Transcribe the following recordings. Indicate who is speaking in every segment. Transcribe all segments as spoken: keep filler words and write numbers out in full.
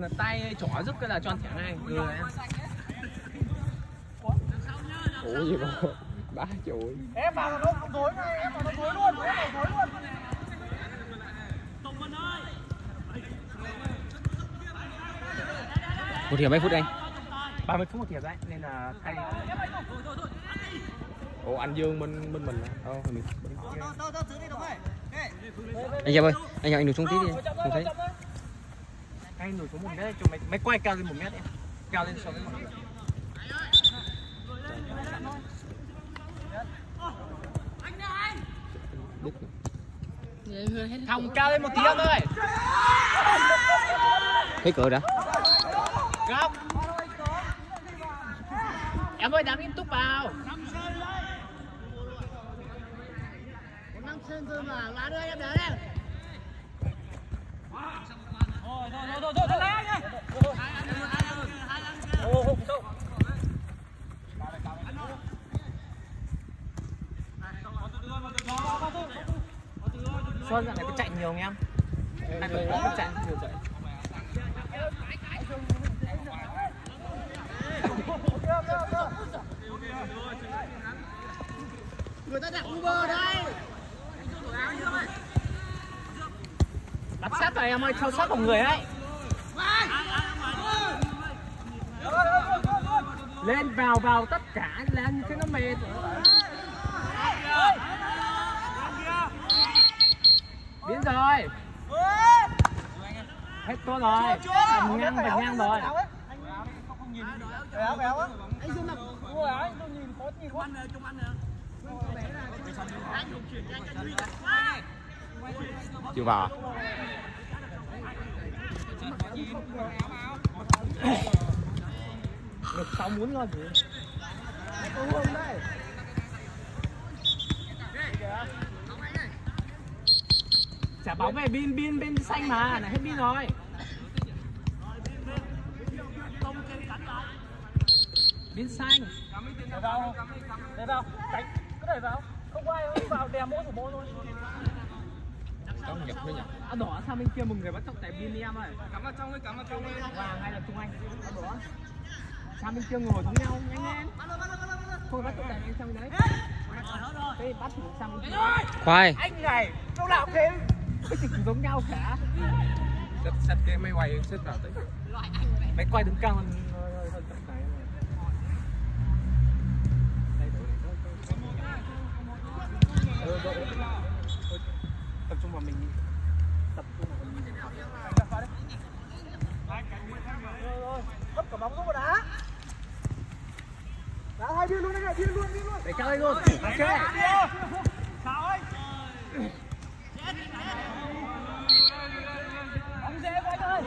Speaker 1: Tay trỏ giúp cái là cho thẻ này. Người em.
Speaker 2: Ủa gì mà ba chuỗi.
Speaker 3: Em vào nó không thối ngay, em vào nó thối luôn, em vào thối luôn.
Speaker 2: Một hiệp mấy phút anh?
Speaker 1: ba mươi phút một hiệp đấy, nên là thay.
Speaker 2: Ủa anh Dương bên bên mình à? Ồ, mình.
Speaker 3: Anh
Speaker 2: Anh Giáp ơi, anh anh đừng xuống tí đi, không thấy.
Speaker 1: Anh nổi xuống một mét cho mày, mày quay cao lên một mét em, cao lên so với mọi người. Thòng cao lên một tí em ơi.
Speaker 2: Thấy cửa đã.
Speaker 1: Góc. Em ơi đá nghiêm túc vào.
Speaker 3: năm sơn thôi mà, lá đưa em đá em. Rồi rồi rồi rồi rồi lá nhá. Ô hụt sâu.
Speaker 1: Xuân dạo này cứ chạy nhiều nghe em. Anh phải có chạy nhiều chạy.
Speaker 3: Người ta đặt Uber đây.
Speaker 1: Bắt sát rồi em ơi, theo sát vào người ấy. Lên vào vào tất cả lên cái nó mệt. Biến rồi. Hết tốt rồi. Ngang và ngang rồi.
Speaker 3: Béo béo á. Anh Dương mặc mua áo, anh Dương nhìn khó nhìn quá. Trung ăn nữa.
Speaker 2: Chưa vào.
Speaker 1: Được sáu muốn ngon gì?
Speaker 3: Có hương đây.
Speaker 1: Chả bảo về pin pin pin xanh mà, này hết pin rồi. Pin xanh.
Speaker 3: Để vào. Để vào. Đánh. Cứ để vào. Không có ai vào đè mỗi thủ môn thôi.
Speaker 2: Có nhập nữa nhỉ?
Speaker 1: Áo đỏ sang bên kia một người bắt tóc tại pin em ơi.
Speaker 3: Cắm vào trong ấy, cắm vào trong ấy.
Speaker 1: Vàng hay là Trung Anh? Áo đỏ. Sang bên kia ngồi giống nhau nhanh lên. Thôi bắt tóc tại anh sang đấy. Thế bắt thử sang bên kia.
Speaker 2: Khoai.
Speaker 3: Anh này, lúc nào cũng thế.
Speaker 1: Cái gì cũng giống nhau cả.
Speaker 2: Xếp xếp cái máy quay xếp vào tí.
Speaker 1: Máy quay đứng cao hơn hơn tóc này. Tập trung vào mình, tập trung vào mình.
Speaker 3: Rồi rồi, hấp cả bóng xuống vào đá. Đá hai biên luôn đấy, biên luôn, biên luôn.
Speaker 1: Để chơi luôn. Ok.
Speaker 3: Sao ấy? Bóng dễ quá thôi.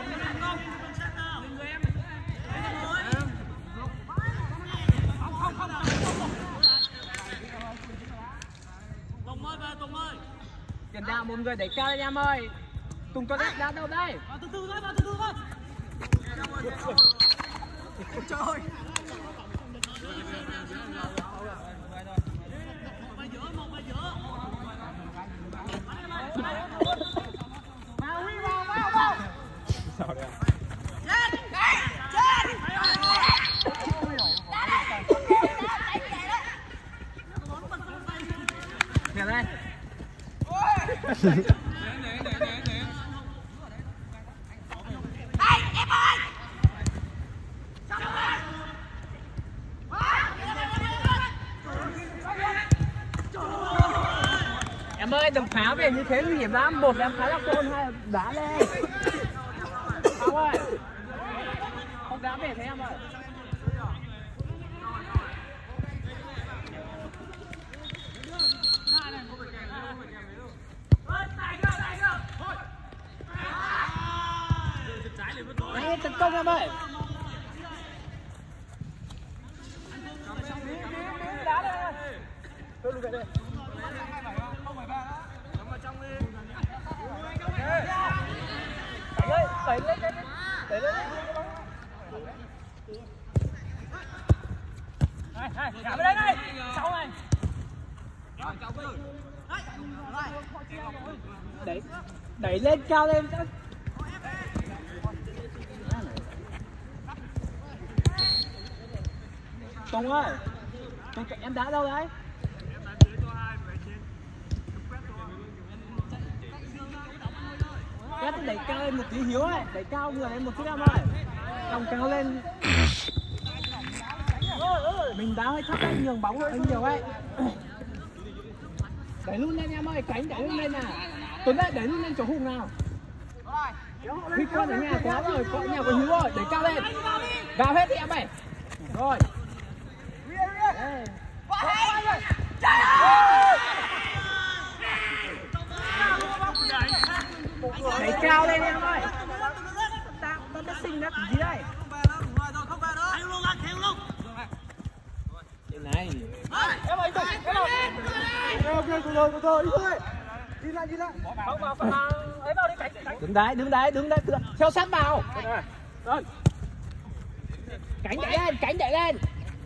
Speaker 1: Tiền đạo một người đẩy cao lên em ơi. Tùng có đá đâu đây?
Speaker 3: Vào từ từ thôi, vào từ từ thôi. Trời ơi. Vào Huy vào, vào, vào.
Speaker 2: Sao đây?
Speaker 3: Chết! Chết!
Speaker 1: Kìa đây. Em ơi đừng phá về như thế nguy hiểm lắm. Một là em phá là côn, hai là đá lên. Không ơi. Không đá về thế em ơi. Anh tấn công em ơi.
Speaker 3: Đá đây. Tôi lùi về đây. Đẩy lên, đẩy lên, đẩy lên. Này, này, trả về đây này. Sau này.
Speaker 1: Đẩy, đẩy lên cao lên. Tùng ơi, Tùng, em đá đâu đấy? Quét đẩy cao lên một tí Hiếu ơi, đẩy cao người lên một chút em ơi. Còng cao lên. Mình đá hơi thấp ấy, nhường bóng hơi nhiều ấy. Đẩy luôn lên em ơi, cánh đẩy luôn lên nào. Tuấn ơi, đẩy luôn lên chỗ Hùng nào. Huy Quân ở nhà có rồi, có nhà của Hiếu rồi, đẩy cao lên. Vào hết đi em ơi. Rồi. Đẩy cao lên em ơi. Ta ta đã sinh ra gì đây? Đây này.
Speaker 3: Em ơi, em ơi.
Speaker 4: Ok, từ từ, từ từ, đi thôi. Đi lại, đi lại.
Speaker 3: Không vào, vào, ấy vào đi cánh, cánh.
Speaker 1: Đứng đấy, đứng đấy, đứng đấy, theo sát vào. Rồi. Cánh đẩy lên, cánh đẩy lên.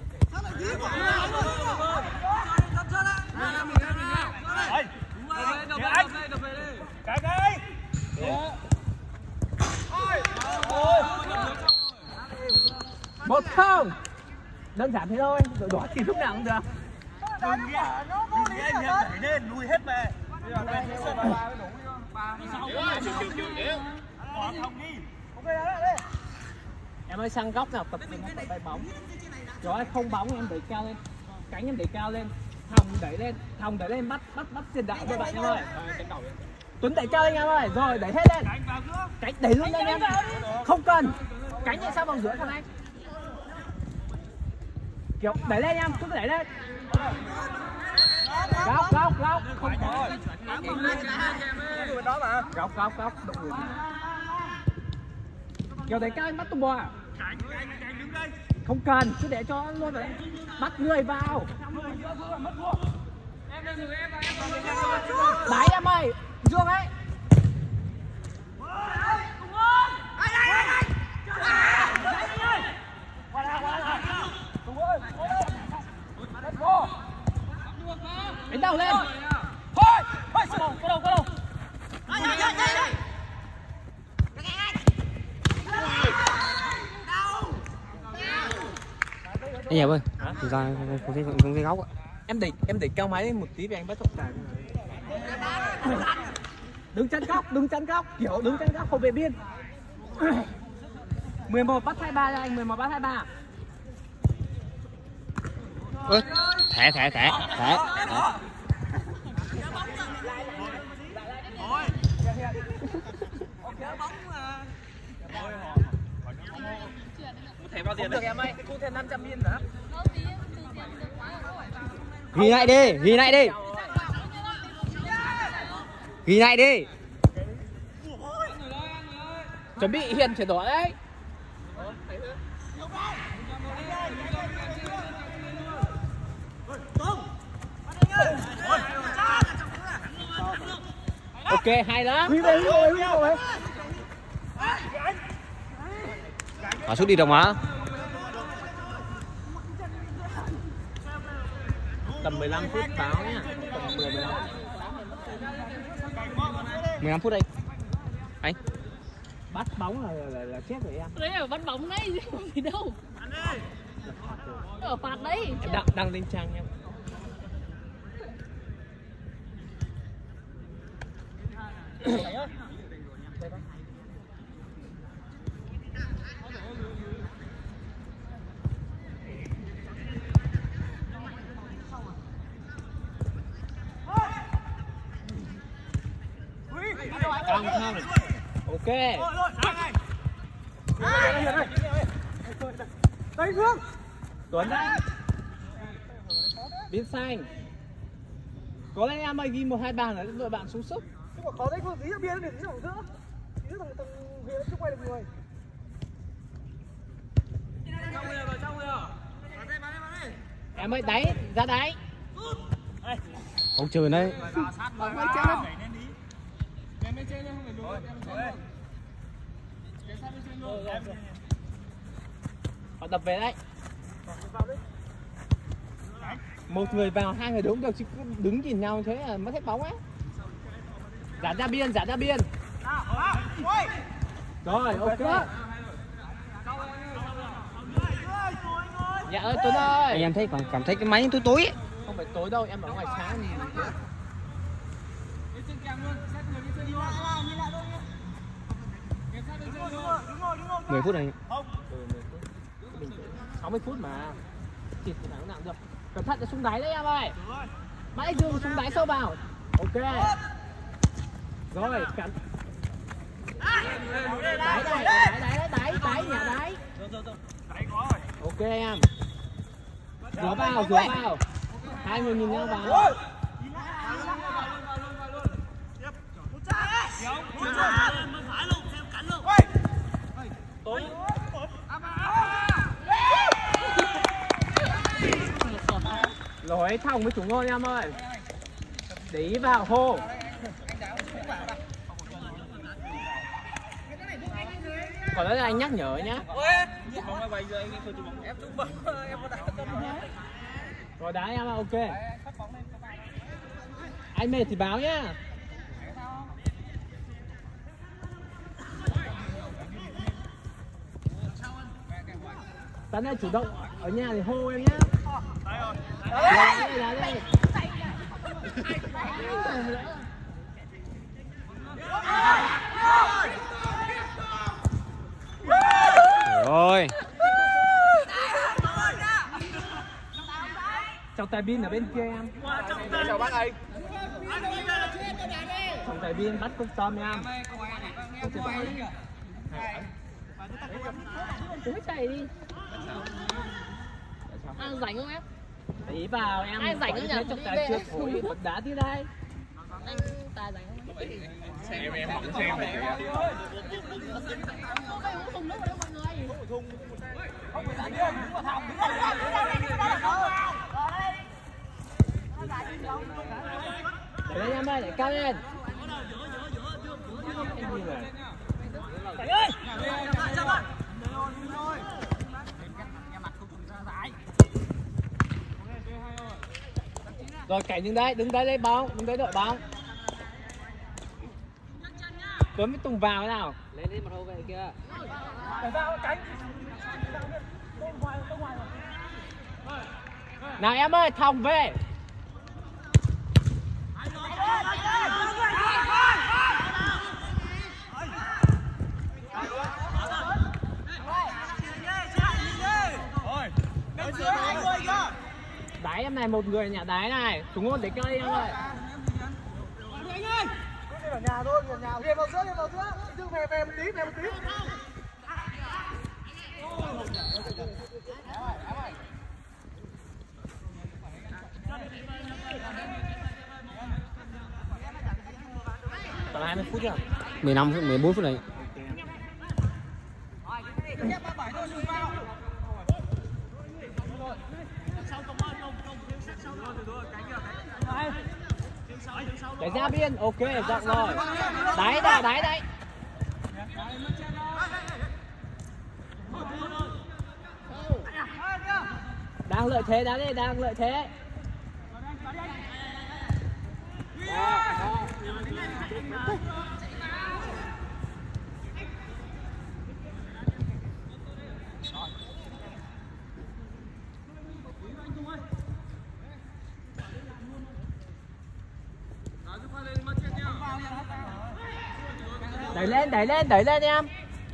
Speaker 3: Cái cái.
Speaker 1: Một không. Đơn giản thế thôi, đội đỏ thì lúc nào cũng được.
Speaker 3: Đừng nghe, đừng nghe anh em đẩy lên, lùi hết về.
Speaker 1: Em ơi sang góc nào tập mình tập bay bóng. Rồi không bóng em đẩy cao lên. Cánh em đẩy cao lên. Thòng đẩy lên, thòng đẩy lên bắt bắt bắt tiền đạo cho bạn em ơi. Tuấn đẩy cao lên em ơi, rồi đẩy hết lên. Cánh đẩy luôn lên em. Không cần. Cánh tại sao bằng giữa thằng anh? Kiểu đẩy lên em, cứ đẩy lên. Góc góc góc. Không có. Góc góc góc. Kiểu đẩy cao lên bắt tung bò. Không cần, cứ để cho luôn rồi. Bắt người vào. Đáy em ơi, Dương ấy. Đánh đầu lên.
Speaker 3: Thôi, thôi, có đâu, có đâu, có đâu.
Speaker 2: Anh Hiệp ơi, ra không thấy không thấy góc ạ.
Speaker 1: Em đẩy em đẩy cao máy lên một tí vì anh bắt tốc đài. Đứng chân góc, đứng chân góc, kiểu đứng chân góc không về biên. mười một bắt hai ba cho anh, mười một bắt hai ba.
Speaker 2: Ơ, thẻ thẻ thẻ thẻ.
Speaker 3: Thẻ bao tiền
Speaker 1: Được em ơi, thu thêm năm trăm viên nữa.
Speaker 2: Ghi lại đi, ghi lại đi. Ghi lại đi.
Speaker 1: Chuẩn bị Hiền chuyển đổi đấy. Ok, hay lắm.
Speaker 4: Huy về, Huy về, Huy về.
Speaker 2: Mà sút đi đồng á.
Speaker 1: Tầm mười lăm phút báo nhá. Tầm mười mười lăm.
Speaker 2: mười lăm phút đây. Anh.
Speaker 1: Bắt bóng là là, là chết rồi em.
Speaker 5: Đấy là bắt bóng đấy chứ không gì đâu. Ở phạt đấy.
Speaker 1: Em đăng đăng lên trang em. Căng thẳng. Ok.
Speaker 4: Đây Phương.
Speaker 1: Tuấn đấy. Biên xanh. Có lẽ em ơi ghi một hai bàn là đội bạn xuống sức.
Speaker 4: Nhưng mà khó đấy Phương, tí ở biên để tí ở giữa. Tí thằng thằng Huyền chưa quay được người.
Speaker 1: Em ơi đáy, ra đáy.
Speaker 2: Ông trời đấy.
Speaker 1: Bóng ơi chân. Họ tập về đấy. Một người vào, hai người đúng được chứ cứ đứng nhìn nhau thế là mất hết bóng ấy. Giãn ra biên, giãn ra biên. Rồi, ok. Dạ ơi Tuấn ơi.
Speaker 2: Anh em thấy còn cảm thấy cái máy tối tối ấy.
Speaker 1: Không phải tối đâu, em ở ngoài sáng gì.
Speaker 2: mười phút này.
Speaker 1: sáu mươi phút mà. Thịt thì nào được. Cẩn thận cho xuống đáy đấy em ơi. Mãi dương xuống đáy sâu vào. Ok. Rồi, cẩn. Đáy đáy đáy đáy đáy đáy nhà đáy. Ok em. Rửa vào, rửa vào. Hai người nhìn nhau vào. Lỗi thòng với chủ ngôn em ơi. Để ý vào hô. Còn đấy là anh nhắc nhở nhá. Rồi đá em ok. Anh mệt thì báo nhá. Tấn ơi chủ động ở nhà thì hô em nhá. Đá đây, đá đây.
Speaker 2: Rồi.
Speaker 1: Trọng tài pin ở bên kia em.
Speaker 4: Chào bác ơi.
Speaker 1: Trọng tài pin bắt cúc tôm em. Cứ chạy đi.
Speaker 5: À, rảnh không em?
Speaker 1: Để ý vào em.
Speaker 5: Ai rảnh nữa nhỉ?
Speaker 1: Trọng tài chưa thổi bật đá tí đây.
Speaker 5: Anh Tài rảnh không?
Speaker 4: Xem em không xem này.
Speaker 5: Không phải uống thùng nước vào đâu mọi người.
Speaker 1: Để đây em ơi, để cao lên. Rồi Cảnh đứng đây, đứng đây lấy bóng, đứng đây đợi bóng. Tuấn mới tung vào thế nào? Lên đi một hậu vệ kia. Nào em ơi, thòng về. Đáy em này, một người nhà đáy này. Chúng ngôn để cây em ơi.
Speaker 4: Ở nhà thôi, ở nhà. Về vào giữa, về vào giữa. Dương về về một tí, về một tí.
Speaker 1: Còn hai mươi phút chưa?
Speaker 2: mười lăm phút, mười bốn phút này. Để ra biên, ok, rộng rồi. Đáy đá, đáy đấy. Đang lợi thế, đá đi, đang lợi thế. Đó, đó. Đẩy lên, đẩy lên, đẩy lên em.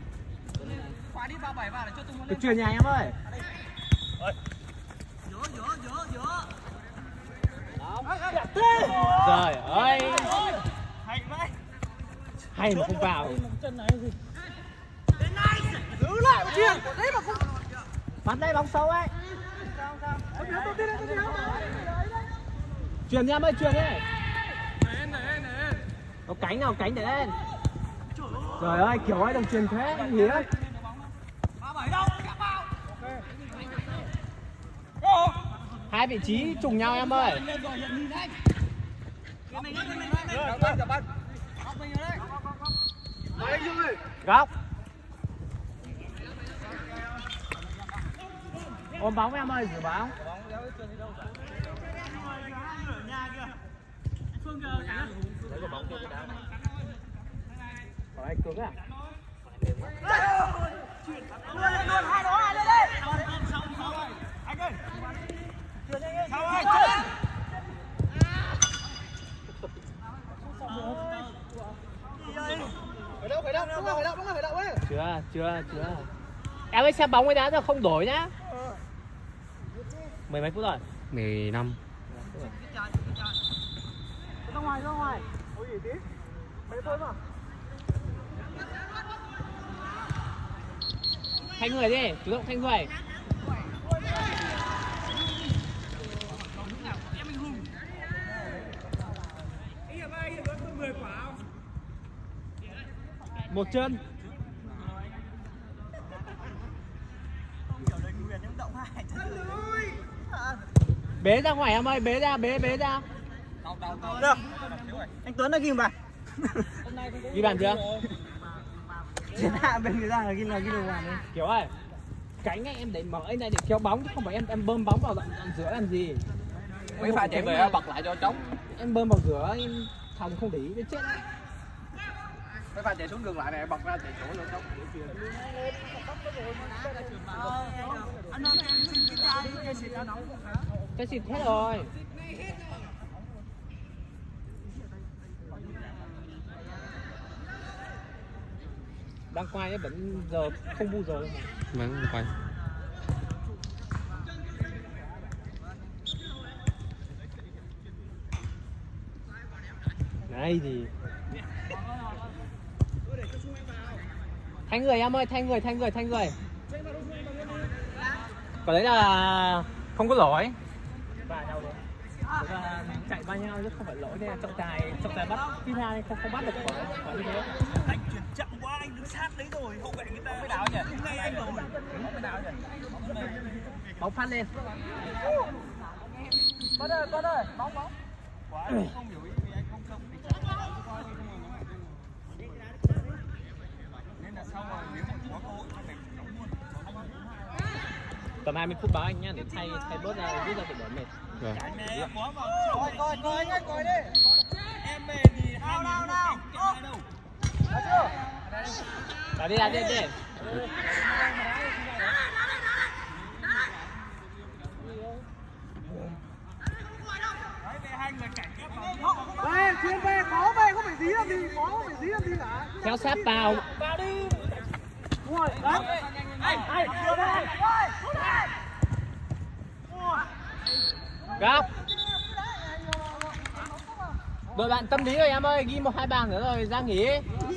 Speaker 2: Cái chuyền nhà em ơi. Trời ơi. Hay mà không vào.
Speaker 4: Giữ lại một chuyền. Đấy mà không.
Speaker 1: Bắn đây bóng sâu ấy. Chuyền em ơi, chuyền đi. Có cánh nào, cánh để lên. Trời ơi, kiểu ấy đồng truyền thế, anh Hiếu. Hai vị trí trùng nhau em ơi. Góc. Ôm bóng em ơi, giữ bóng. Còn anh cứng à?
Speaker 2: Chưa, chưa. Em ơi xem bóng với đá rồi không đổi nhá. Mười mấy phút rồi.
Speaker 6: mười lăm.
Speaker 4: Ra ngoài, ra ngoài. Ôi gì tí. Mấy thôi mà.
Speaker 2: Thay người đi, chủ động thay người. Một chân. Bế ra ngoài em ơi, bế ra, bế bế ra.
Speaker 4: Được. Anh Tuấn đã ghi bàn.
Speaker 2: Ghi bàn chưa?
Speaker 4: Chiến hạ bên người ta là ghi là ghi được bàn đấy.
Speaker 2: Kiểu ơi, cánh ấy em để mở ấy này để kéo bóng chứ không phải em em bơm bóng vào đoạn giữa làm gì.
Speaker 1: Mấy pha chạy về bật lại cho trống.
Speaker 2: Em bơm vào giữa em phòng không để ý đến chết.
Speaker 1: Mấy pha chạy xuống ngược lại này bật ra chạy chỗ luôn trống.
Speaker 2: Cái xịt hết rồi. Đang quay ấy vẫn giờ không bu giờ.
Speaker 6: Vẫn quay.
Speaker 2: Này gì? Thay người em ơi, thay người, thay người, thay người. Còn đấy là không có lỗi. Và nhau đấy. Chạy ba nhau chứ không phải lỗi đây là trọng tài, trọng tài bắt Pina đây không không bắt được quả, quả như thế.
Speaker 3: Anh chuyển chậm quá, anh đứng sát đấy rồi, hậu vệ người ta mới đảo nhỉ? Ngay anh rồi. Mới đảo nhỉ?
Speaker 2: Bóng phát lên.
Speaker 4: Con ơi, con ơi, bóng bóng.
Speaker 3: Quá không hiểu ý vì anh không không thì chắc là coi đi không mà nên là sau rồi nếu mà có cơ hội anh phải đóng luôn.
Speaker 2: Tầm hai mươi phút báo anh nhá để thay thay bớt ra rút ra để đỡ mệt.
Speaker 6: Rồi.
Speaker 3: Anh này em có vào.
Speaker 4: Coi coi coi anh ơi, coi đi.
Speaker 3: Em về thì hai nào nào đâu.
Speaker 4: Đã chưa?
Speaker 2: Đá đi, đá đi, đi.
Speaker 3: Đấy về hai người cảnh ép vào.
Speaker 4: Về, chuyên về, có về, không phải dí làm gì, có không phải dí làm gì cả.
Speaker 2: Theo sát vào.
Speaker 3: Vào đi.
Speaker 4: Đúng rồi, đấy.
Speaker 3: Anh, anh, đưa đây.
Speaker 2: Góc. Đội bạn tâm lý rồi em ơi, ghi một hai bàn nữa rồi ra nghỉ.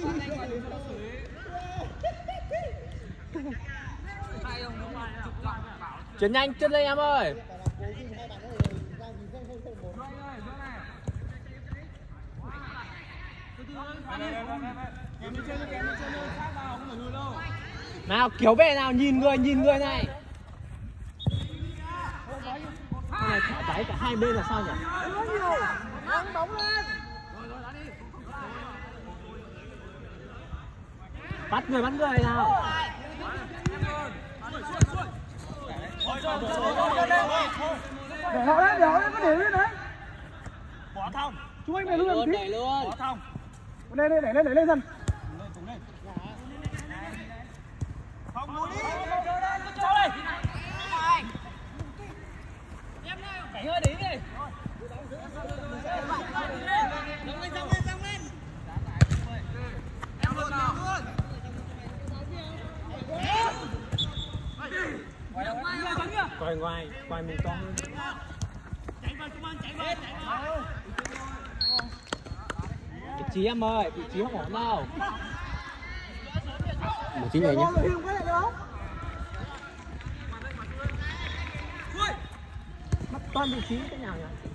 Speaker 2: Chuyển nhanh chân lên em ơi. Nào kiểu về nào, nhìn người nhìn người này. Cái này thả đáy cả hai bên là sao nhỉ?
Speaker 4: Có nhiều. Bóng bóng lên.
Speaker 2: Bắt người bắt người nào.
Speaker 4: Để họ đấy, để họ đấy, có để lên đấy.
Speaker 3: Bỏ thông.
Speaker 4: Chú anh về luôn
Speaker 2: Luôn
Speaker 4: tí.
Speaker 2: đẩy luôn.
Speaker 3: Bỏ thông.
Speaker 4: Đây đây, đẩy lên, đẩy lên dần.
Speaker 3: Không luôn đi. Cho đây. Cảnh ơi đi đi. Dâng lên, dâng lên, dâng lên. Em luôn nào.
Speaker 2: Quay ngoài, quay mình to hơn.
Speaker 3: Chạy vào công an, chạy vào, chạy vào.
Speaker 2: Vị trí em ơi, vị trí không ổn đâu.
Speaker 6: Một chín người nhé.
Speaker 4: Có hiểm cái này được không?
Speaker 2: Mất toàn vị trí thế nào nhỉ?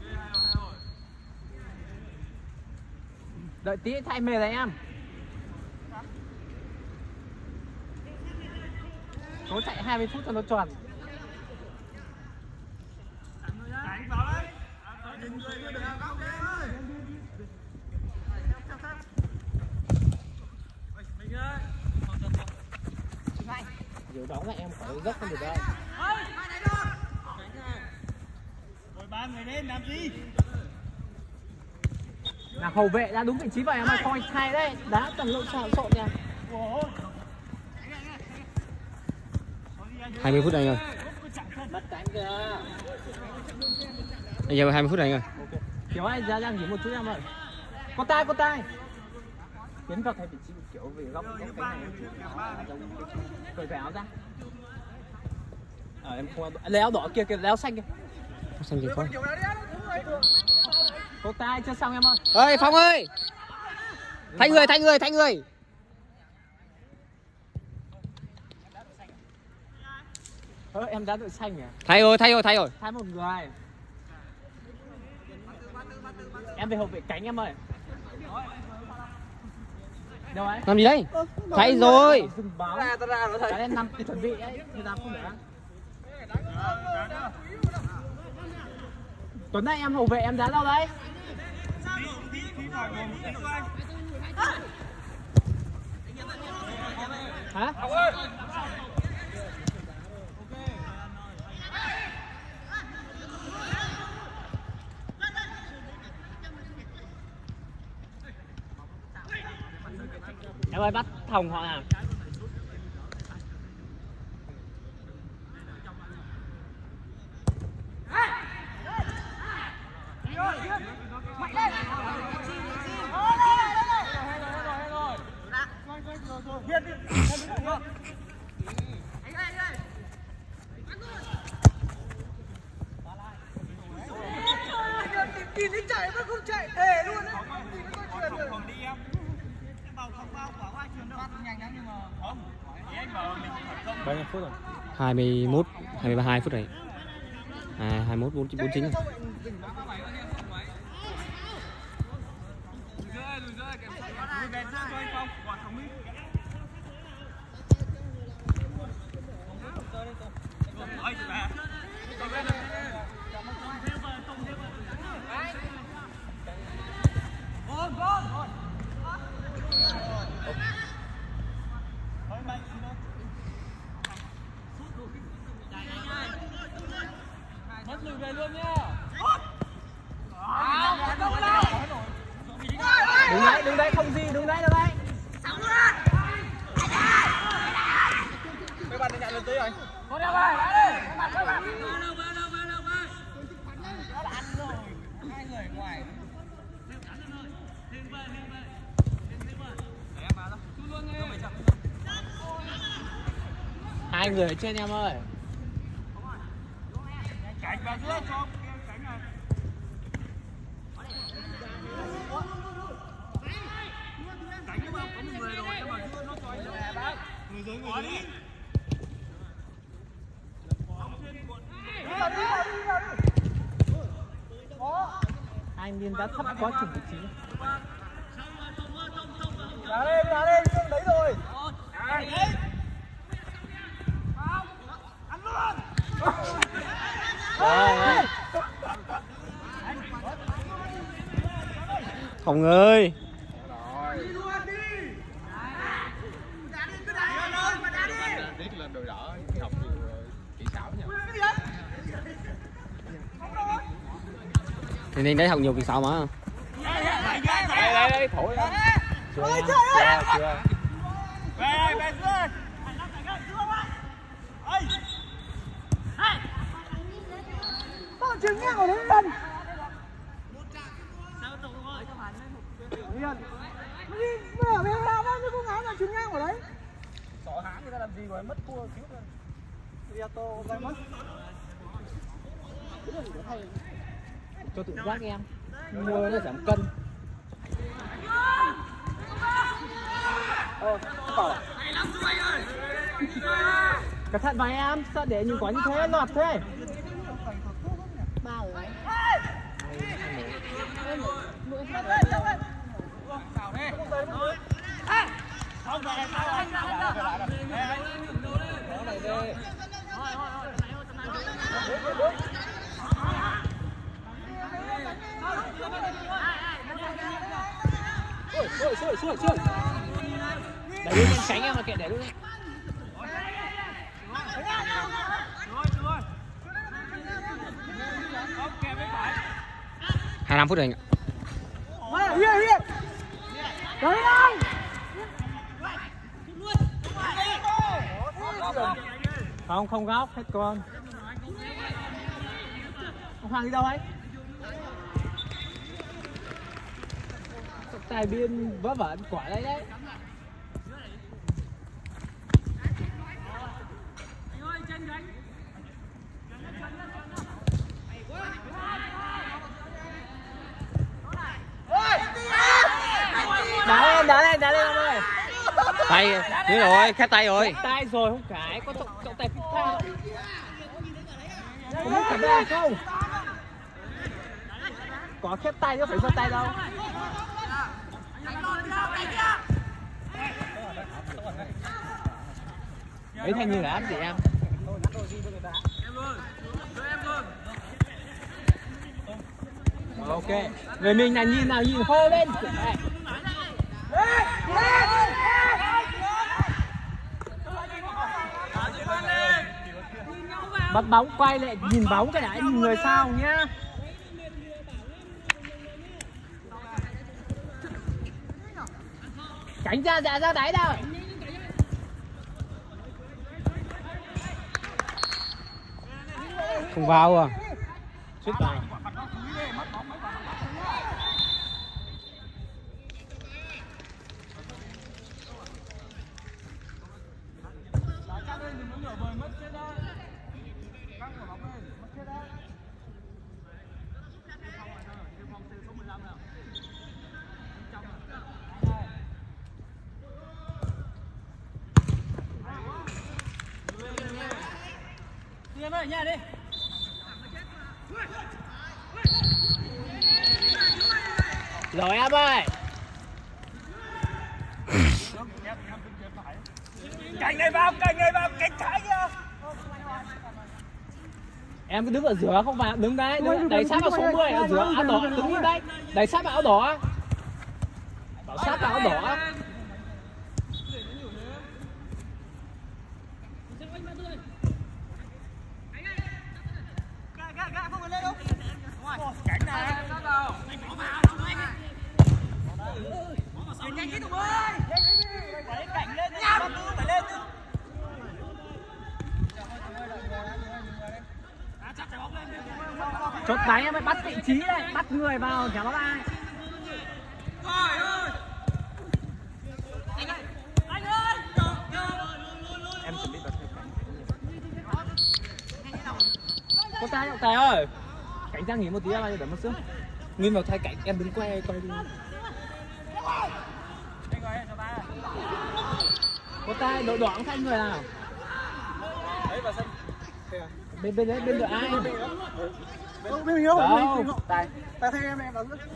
Speaker 2: Đợi tí thay mề này em. Nó chạy hai mươi phút cho nó tròn.
Speaker 3: Đánh vào đấy. Đừng người đưa được góc đấy ơi. Mình ơi.
Speaker 2: Giữ bóng là em phải dốc không được đâu.
Speaker 3: Rồi ba người lên làm gì?
Speaker 2: Là hậu vệ ra đúng vị trí vậy em ơi, coi thay đấy, đá tầm lộn xộn xộn nha.
Speaker 6: hai mươi phút anh ơi.
Speaker 2: Bắt cánh kìa.
Speaker 6: Bây giờ hai mươi phút anh ơi.
Speaker 2: Kiểu ơi, ra ra nghỉ một chút em ơi. Có tay, có tay.
Speaker 1: tiến vào thay vị trí kiểu về góc góc cánh này giống cởi cái áo ra. Ờ em không lấy áo đỏ kia kia lấy áo xanh kia.
Speaker 6: Áo xanh gì không?
Speaker 1: Cô tay chưa xong em ơi.
Speaker 6: Ơi Phong ơi. Thay người, thay người, thay người.
Speaker 1: Ơ em đã đội xanh à?
Speaker 6: Thay rồi, thay rồi, thay rồi.
Speaker 1: Thay một người. Em về hậu vệ cánh em ơi. Đâu ấy?
Speaker 6: Làm gì đấy? Thay rồi.
Speaker 1: Dừng báo.
Speaker 4: ra ta ra rồi thầy.
Speaker 1: Cái em nằm chuẩn bị ấy, thì làm không được. Tuấn này em hậu vệ em đá đâu đấy? Hả? Em ơi bắt thòng họ nào.
Speaker 4: Nhìn thấy chạy vẫn không chạy thề luôn đấy. Nhìn nó coi truyền rồi.
Speaker 2: Bao nhiêu phút rồi?
Speaker 6: hai mươi mốt, hai mươi hai phút rồi. À, hai mươi mốt, bốn mươi chín rồi.
Speaker 3: Mất lùi về luôn nhá.
Speaker 1: Đứng đấy, đứng đấy không gì, đứng đấy, đứng đấy.
Speaker 4: Mấy bạn đã nhận lên tới rồi.
Speaker 3: Con em ơi, lại đi.
Speaker 1: Hai người ở trên em ơi.
Speaker 3: Cánh vào trước cho cánh này. Cánh nhưng mà có một người rồi nhưng mà nó chọi cho người dưới người dưới.
Speaker 1: Hai anh đã thấp quá chừng vị trí.
Speaker 4: Đá lên, đá lên, Dương đấy rồi.
Speaker 1: Rồi.
Speaker 6: Phong ơi. Thì nên đấy học nhiều kỳ sao mà.
Speaker 1: Đây đây đây thổi đó. Chưa chưa chưa.
Speaker 3: Về đây, về dưới.
Speaker 4: Tao chừng ngang ở đấy lần. Hiền. Nó đi mở về ra đó chứ không áo nào chừng ngang ở đấy.
Speaker 3: Sỏ hãng người ta làm gì mà mất cua cứu rồi.
Speaker 4: Riato đây mất.
Speaker 1: Cho tự giác em. Mua nó giảm cân.
Speaker 4: Ờ, bảo.
Speaker 1: Cẩn thận vào em, sao để nhìn quá như thế, lọt thế.
Speaker 5: Ba rồi đấy.
Speaker 3: Không về sao rồi.
Speaker 1: Này đây. Ôi, ôi, xuôi, xuôi, xuôi. Để luôn em tránh em mà kệ để luôn em.
Speaker 6: hai mươi lăm phút rồi anh ạ.
Speaker 4: Hiền, hiền. Đấy đâu.
Speaker 1: Không, không góc, hết con. Ông Hoàng đi đâu ấy? tài biên vớ vẩn quả đấy đấy. Đá lên, đá lên, đá lên ông ơi.
Speaker 6: Tay, thế rồi, khép tay rồi.
Speaker 1: Tay rồi không cái, có trọng, trọng tay FIFA. Không biết phải đây không? Có khép tay chứ phải giơ tay đâu. Mấy thanh như là áp gì em? Ok, người mình là nhìn nào nhìn hô lên. Bắt bóng quay lại nhìn bóng cái đã, nhìn người sao nhá. Tránh ra dạ ra đáy đâu.
Speaker 6: Không vào à?
Speaker 1: Suýt vào.
Speaker 3: Em ơi, nhà đi.
Speaker 1: Rồi em ơi.
Speaker 3: Cánh này vào, cánh này vào, cánh trái kia.
Speaker 1: Em cứ đứng ở giữa không vào, đứng đấy, đứng đẩy sát vào số mười ở giữa áo đỏ, đứng như đấy. Đẩy sát vào áo đỏ. Bảo sát vào áo đỏ.
Speaker 3: Cánh này. Cánh cái tụi ơi. Quẩy cánh lên đi. Phải lên đi.
Speaker 1: Chốt đáy em phải bắt vị trí đây, bắt người vào chả có ai.
Speaker 3: Trời ơi. Anh ơi. Anh ơi.
Speaker 1: Em chuẩn bị bật có tay không? Tài ơi. Cảnh ra nghỉ một tí em ơi, để một xíu. Nguyên vào thay cảnh em đứng quay quay đi. Có tay đội đỏ thay người nào?
Speaker 4: Đấy vào sân.
Speaker 1: Bên bên đấy bên đội ai?
Speaker 4: Bên mình đâu?
Speaker 1: Đâu? Tài.
Speaker 4: Tài thay em em vào giữa.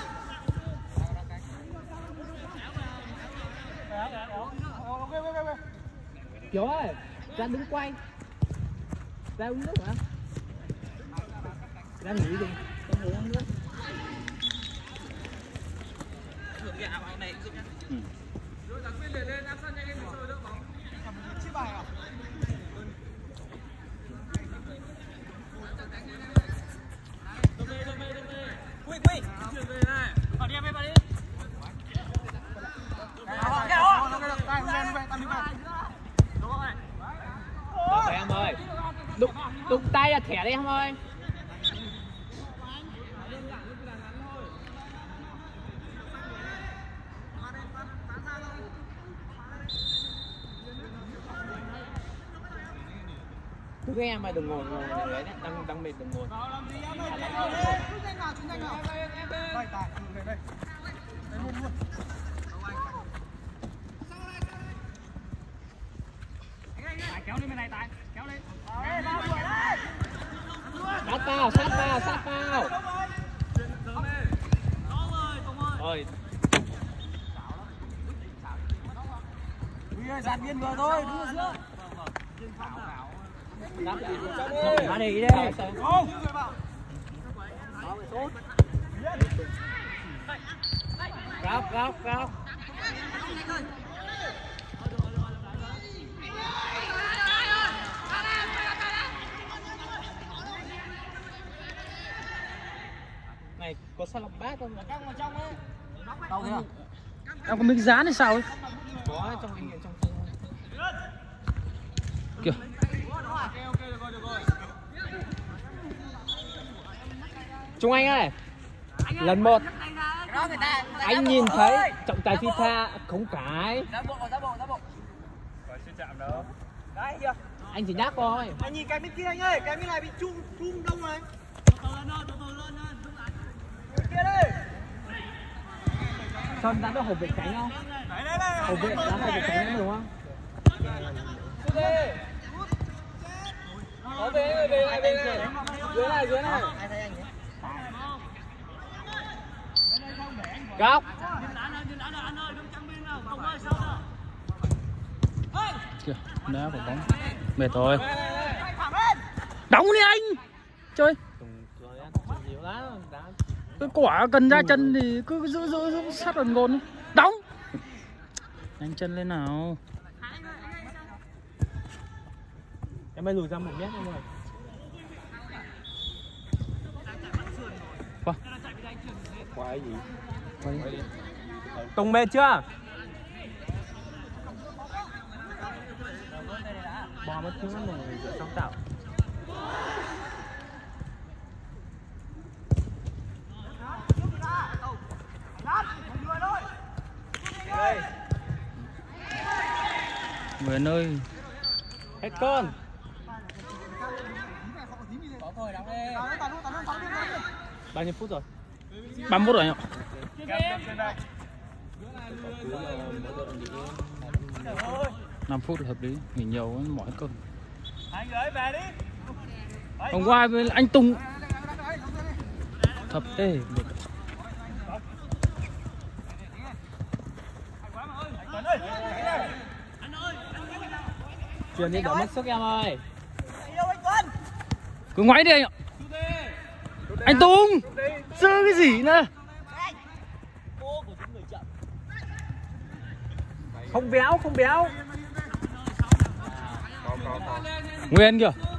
Speaker 1: Kiều ơi, ra đứng quay. Ra uống nước hả? Ra nghỉ gì? Ra ngủ uống nước.
Speaker 3: Quy quy. Vào đi em vào đi.
Speaker 1: Rồi em ơi. Đụng đụng tay là thẻ đi em ơi. Cứ cái em ơi đừng ngồi ngồi đấy đấy, đang đang mệt đừng ngồi.
Speaker 4: Đây Tài, đây đây. Đây luôn luôn.
Speaker 3: Tài kéo lên bên này Tài, kéo lên.
Speaker 1: Sát vào, sát vào, sát vào. Ơi.
Speaker 4: Huy ơi, dàn biên vừa thôi, đứng ở giữa.
Speaker 1: Nó đi đi. Góc, góc, góc. Này, có sao lọc bát không?
Speaker 4: Đâu thế à?
Speaker 3: Em có miếng dán hay sao ấy?
Speaker 1: Có trong anh trong
Speaker 6: Kìa.
Speaker 1: Trung Anh ơi. Lần một. Anh nhìn thấy trọng tài FIFA không cãi.
Speaker 4: Ra bộ, ra bộ, ra bộ.
Speaker 3: Rồi chưa chạm đâu.
Speaker 4: Đấy chưa?
Speaker 1: Anh chỉ nhắc thôi.
Speaker 4: Anh nhìn cái bên kia anh ơi, cái bên này bị chung chung đông này. Bên kia đây.
Speaker 1: Sơn đã được hộp vệ cánh không?
Speaker 4: Đấy đấy đấy.
Speaker 1: Hộp vệ đã hộp vệ cánh đúng không?
Speaker 4: Có về này, về này, về này. Dưới này, dưới này.
Speaker 1: Góc.
Speaker 3: Kìa, đá vào bóng. Mệt rồi. Đóng đi anh. Chơi. Cái quả cần ra chân thì cứ giữ giữ, giữ sát gần gôn. Đóng. Nhanh chân lên nào.
Speaker 1: Em ơi lùi ra một mét em ơi.
Speaker 3: Wow.
Speaker 1: Quái gì? Tùng mệt chưa? Bò mất thứ này giữa trong tạo.
Speaker 3: Nguyễn ơi.
Speaker 1: Hết con. Bao nhiêu phút rồi?
Speaker 3: ba mươi phút rồi nhỉ? năm phút là hợp lý, nghỉ nhiều mỏi cơ.
Speaker 4: Anh gửi về đi.
Speaker 3: Hôm qua với anh Tùng thập ê mệt.
Speaker 1: Chuyển đi đỡ mất sức em ơi.
Speaker 3: Cứ ngoáy đi anh ạ. Anh Tùng sơ cái gì nữa.
Speaker 1: Không béo, không béo.
Speaker 3: Nguyên kìa.